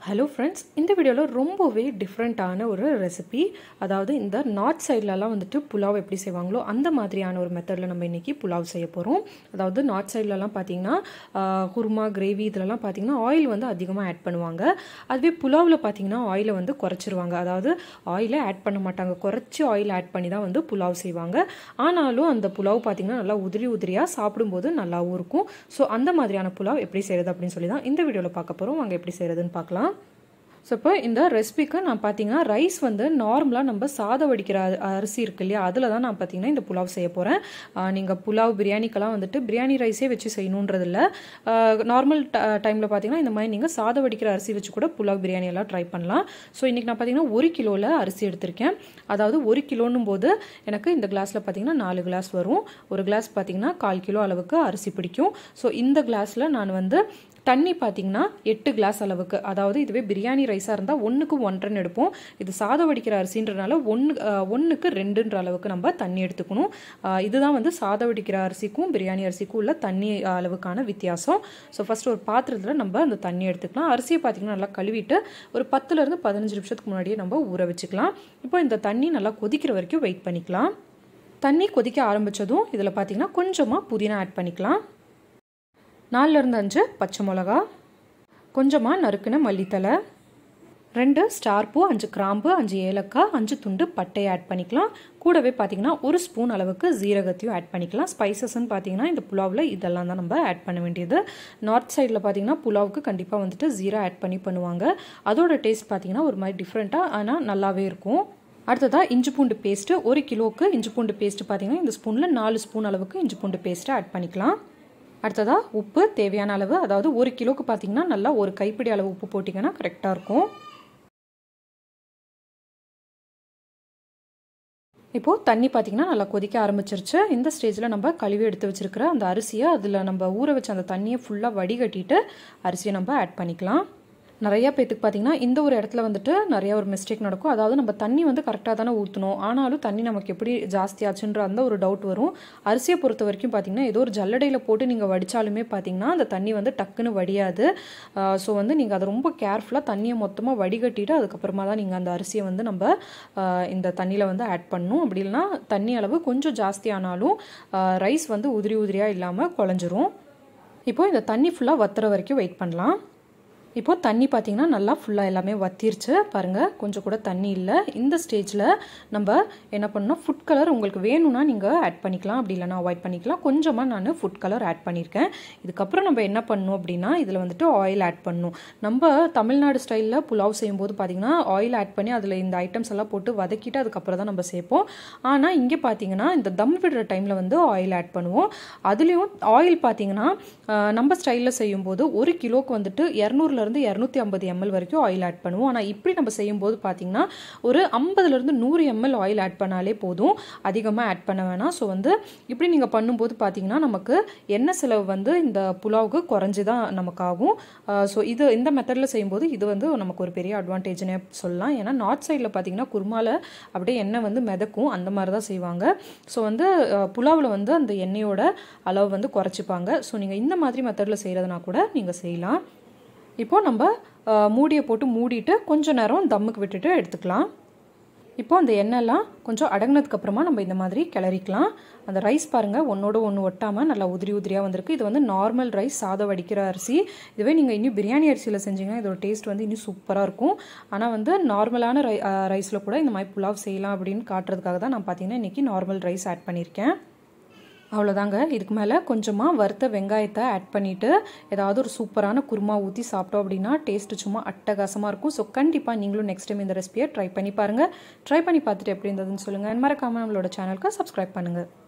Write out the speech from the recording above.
Hello friends, இந்த வீடியோவில் ரொம்பவே டிஃப்ரெண்ட்டான ஒரு ரெசிபி. அதாவது இந்த நார்த் சைட்லலாம் வந்துட்டு புலாவ் எப்படி செய்வாங்களோ அந்த மாதிரியான ஒரு மெத்தடில் நம்ம இன்றைக்கி புலாவ் செய்ய போகிறோம். அதாவது நார்த் சைட்லலாம் பார்த்திங்கன்னா குருமா, கிரேவி இதிலலாம் பார்த்திங்கன்னா ஆயில் வந்து அதிகமாக ஆட் பண்ணுவாங்க. அதுவே புலாவில் பார்த்திங்கன்னா ஆயிலை வந்து குறைச்சிருவாங்க. அதாவது ஆயிலை ஆட் பண்ண மாட்டாங்க, குறைச்சி ஆயில் ஆட் பண்ணி தான் வந்து புலாவ் செய்வாங்க. ஆனாலும் அந்த புலாவ் பார்த்திங்கன்னா நல்லா உதிரியாக சாப்பிடும்போது நல்லாவும் இருக்கும். ஸோ அந்த மாதிரியான புலாவ் எப்படி செய்கிறது அப்படின்னு சொல்லி தான் இந்த வீடியோவில் பார்க்க போகிறோம். வாங்க எப்படி செய்கிறதுன்னு பார்க்கலாம். ஸோ இப்போ இந்த ரெசிபிக்கு நான் பார்த்தீங்கன்னா ரைஸ் வந்து நார்மலாக நம்ம சாதம் வடிக்கிற அரிசி இருக்கு இல்லையா, அதில் தான் நான் பார்த்தீங்கன்னா இந்த புலாவ் செய்ய போகிறேன். நீங்கள் புலாவ் பிரியாணிக்கெல்லாம் வந்துட்டு பிரியாணி ரைஸே வச்சு செய்யணுன்றதில்ல. நார்மல் டைமில் பார்த்தீங்கன்னா இந்த மாதிரி நீங்கள் சாதம் வடிக்கிற அரிசி வச்சு கூட புலாவ் பிரியாணி எல்லாம் ட்ரை பண்ணலாம். ஸோ இன்றைக்கி நான் பார்த்தீங்கன்னா 1 கிலோவில் அரிசி எடுத்திருக்கேன். அதாவது 1 கிலோன்னும் போது எனக்கு இந்த கிளாஸில் பார்த்தீங்கன்னா 4 கிளாஸ் வரும். ஒரு கிளாஸ் பார்த்தீங்கன்னா 1/4 கிலோ அளவுக்கு அரிசி பிடிக்கும். ஸோ இந்த கிளாஸில் நான் வந்து தண்ணி பார்த்தீங்கன்னா 8 கிளாஸ் அளவுக்கு, அதாவது இதுவே பிரியாணி ரைஸாக இருந்தால் 1க்கு 1.5 எடுப்போம். இது சாதம் வடிக்கிற அரிசின்றனால 1க்கு 2ன்ற அளவுக்கு நம்ம தண்ணி எடுத்துக்கணும். இதுதான் வந்து சாதம் வடிக்கிற அரிசிக்கும் பிரியாணி அரிசிக்கும் உள்ள தண்ணி அளவுக்கான வித்தியாசம். ஸோ ஃபஸ்ட்டு ஒரு பாத்திரத்தில் நம்ம அந்த தண்ணி எடுத்துக்கலாம். அரிசியை பார்த்தீங்கன்னா நல்லா கழுவிட்டு ஒரு 10லேருந்து 15 நிமிஷத்துக்கு முன்னாடியே நம்ம ஊற வச்சுக்கலாம். இப்போ இந்த தண்ணி நல்லா கொதிக்கிற வரைக்கும் வெயிட் பண்ணிக்கலாம். தண்ணி கொதிக்க ஆரம்பித்ததும் இதில் பார்த்தீங்கன்னா கொஞ்சமாக புதினா ஆட் பண்ணிக்கலாம். 4லேருந்து 5 பச்சை மிளகா, கொஞ்சமாக நறுக்குன மல்லித்தலை, 2 ஸ்டார் பூ, 5 கிராம்பு, 5 ஏலக்காய், 5 துண்டு பட்டையை ஆட் பண்ணிக்கலாம். கூடவே பார்த்தீங்கன்னா 1 ஸ்பூன் அளவுக்கு ஜீரகத்தையும் ஆட் பண்ணிக்கலாம். ஸ்பைசஸ்ன்னு பார்த்தீங்கன்னா இந்த புலாவில் இதெல்லாம் தான் நம்ம ஆட் பண்ண வேண்டியது. நார்த் சைடில் பார்த்தீங்கன்னா புலாவுக்கு கண்டிப்பாக வந்துட்டு ஜீரா ஆட் பண்ணுவாங்க. அதோட டேஸ்ட் பார்த்தீங்கன்னா ஒரு மாதிரி டிஃப்ரெண்ட்டாக ஆனால் நல்லாவே இருக்கும். அடுத்ததாக இஞ்சி பூண்டு பேஸ்ட்டு, 1 கிலோவுக்கு இஞ்சி பூண்டு பேஸ்ட்டு பார்த்தீங்கன்னா இந்த ஸ்பூனில் 4 ஸ்பூன் அளவுக்கு இஞ்சி பூண்டு பேஸ்ட்டை ஆட் பண்ணிக்கலாம். அடுத்ததாக உப்பு தேவையான அளவு, அதாவது 1 கிலோவுக்கு பார்த்தீங்கன்னா நல்லா ஒரு கைப்பிடி அளவு உப்பு போட்டிங்கன்னா கரெக்டாக இருக்கும். இப்போது தண்ணி பார்த்திங்கன்னா நல்லா கொதிக்க ஆரம்பிச்சிருச்சு. இந்த ஸ்டேஜில் நம்ம கழுவி எடுத்து வச்சுருக்கிற அந்த அரிசியை அதில் நம்ம ஊற வச்ச அந்த தண்ணியை ஃபுல்லாக வடிகட்டிட்டு அரிசியை நம்ம ஆட் பண்ணிக்கலாம். நிறையா பேத்துக்கு பார்த்திங்கன்னா இந்த ஒரு இடத்துல வந்துட்டு நிறையா ஒரு மிஸ்டேக் நடக்கும். அதாவது நம்ம தண்ணி வந்து கரெக்டாக தானே ஊற்றணும், ஆனாலும் தண்ணி நமக்கு எப்படி ஜாஸ்தியாச்சுன்ற அந்த ஒரு டவுட் வரும். அரிசியை பொறுத்த வரைக்கும் பார்த்திங்கன்னா ஏதோ ஒரு ஜல்லடையில் போட்டு நீங்கள் வடித்தாலுமே பார்த்திங்கன்னா அந்த தண்ணி வந்து டக்குன்னு வடியாது. ஸோ வந்து நீங்கள் அதை ரொம்ப கேர்ஃபுல்லாக தண்ணியை மொத்தமாக வடிகட்டிட்டு அதுக்கப்புறமா தான் நீங்கள் அந்த அரிசியை வந்து நம்ம இந்த தண்ணியில் வந்து ஆட் பண்ணணும். அப்படி இல்லைனா தண்ணி அளவு கொஞ்சம் ஜாஸ்தி ஆனாலும் ரைஸ் வந்து உதிரியாக இல்லாமல் குழஞ்சிரும். இப்போது இந்த தண்ணி ஃபுல்லாக வத்துற வரைக்கும் வெயிட் பண்ணலாம். இப்போது தண்ணி பார்த்திங்கன்னா நல்லா ஃபுல்லாக எல்லாமே வத்திருச்சு பாருங்கள், கொஞ்சம் கூட தண்ணி இல்லை. இந்த ஸ்டேஜில் நம்ம என்ன பண்ணணும், ஃபுட் கலர் உங்களுக்கு வேணும்னா நீங்கள் ஆட் பண்ணிக்கலாம், அப்படி இல்லைனா அவாய்ட் பண்ணிக்கலாம். கொஞ்சமாக நான் ஃபுட் கலர் ஆட் பண்ணியிருக்கேன். இதுக்கப்புறம் நம்ம என்ன பண்ணணும் அப்படின்னா இதில் வந்துட்டு ஆயில் ஆட் பண்ணணும். நம்ம தமிழ்நாடு ஸ்டைலில் புலாவ் செய்யும்போது பார்த்திங்கன்னா ஆயில் ஆட் பண்ணி அதில் இந்த ஐட்டம்ஸ் எல்லாம் போட்டு வதக்கிட்டு அதுக்கப்புறம் தான் நம்ம சேர்ப்போம். ஆனால் இங்கே பார்த்திங்கன்னா இந்த தம் விடுற டைமில் வந்து ஆயில் ஆட் பண்ணுவோம். அதுலேயும் ஆயில் பார்த்திங்கன்னா நம்ம ஸ்டைலில் செய்யும்போது 1 கிலோவுக்கு வந்துட்டு 200 250 ml வரைக்கும் ஆயில் ஆட் பண்ணுவோம். ஆனால் இப்படி நம்ம செய்யும்போது பார்த்தீங்கன்னா ஒரு 50லேருந்து 100 ml ஆயில் ஆட் பண்ணாலே போதும், அதிகமாக ஆட் பண்ண வேணாம். ஸோ வந்து இப்படி நீங்கள் பண்ணும்போது பார்த்தீங்கன்னா நமக்கு எண்ணெய் செலவு வந்து இந்த புலாவுக்கு குறைஞ்சி தான் நமக்கு ஆகும். ஸோ இந்த மெத்தடில் செய்யும்போது இது வந்து நமக்கு ஒரு பெரிய அட்வான்டேஜ்னே சொல்லலாம். ஏன்னா நார்த் சைடில் பார்த்தீங்கன்னா குருமாவில் அப்படியே எண்ணெய் வந்து மிதக்கும், அந்த மாதிரி தான் செய்வாங்க. ஸோ வந்து புலாவில் வந்து அந்த எண்ணெயோட அளவு வந்து குறைச்சிப்பாங்க. ஸோ நீங்கள் இந்த மாதிரி மெத்தடில் செய்கிறதுனா கூட நீங்கள் செய்யலாம். இப்போது நம்ம மூடியை போட்டு மூடிட்டு கொஞ்சம் நேரம் தம்முக்கு விட்டுட்டு எடுத்துக்கலாம். இப்போது அந்த எண்ணெய்லாம் கொஞ்சம் அடங்கினதுக்கப்புறமா நம்ம இந்த மாதிரி கிளறிக்கலாம். அந்த ரைஸ் பாருங்கள் ஒன்றோட ஒன்று ஒட்டாமல் நல்லா உதிரியாக வந்திருக்கு. இது வந்து நார்மல் ரைஸ், சாதம் வடிக்கிற அரிசி. இதுவே நீங்கள் இன்னும் பிரியாணி அரிசியில் செஞ்சிங்கன்னா இதோட டேஸ்ட் வந்து இன்னும் சூப்பராக இருக்கும். ஆனால் வந்து நார்மலான ரைஸில் கூட இந்த மாதிரி புலாவ் செய்யலாம் அப்படின்னு காட்டுறதுக்காக தான் நான் பார்த்தீங்கன்னா இன்றைக்கி நார்மல் ரைஸ் ஆட் பண்ணியிருக்கேன். அவ்வளோதாங்க. இதுக்கு மேலே கொஞ்சமாக வறுத்த வெங்காயத்தை ஆட் பண்ணிவிட்டு ஏதாவது ஒரு சூப்பரான குருமா ஊற்றி சாப்பிட்டோம் அப்படின்னா டேஸ்ட்டு சும்மா அட்டகாசமாக இருக்கும். ஸோ கண்டிப்பாக நீங்களும் நெக்ஸ்ட் டைம் இந்த ரெசிபியை ட்ரை பண்ணி பாருங்கள். ட்ரை பண்ணி பார்த்துட்டு எப்படி இருந்ததுன்னு சொல்லுங்கள். மறக்காமல் நம்மளோட சேனலுக்கு சப்ஸ்கிரைப் பண்ணுங்கள்.